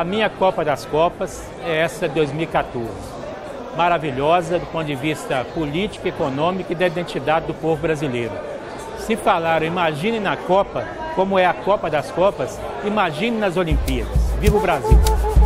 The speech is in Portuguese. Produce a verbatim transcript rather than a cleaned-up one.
A minha Copa das Copas é essa de dois mil e quatorze. Maravilhosa do ponto de vista político, econômico e da identidade do povo brasileiro. Se falaram, imagine na Copa, como é a Copa das Copas, imagine nas Olimpíadas. Viva o Brasil!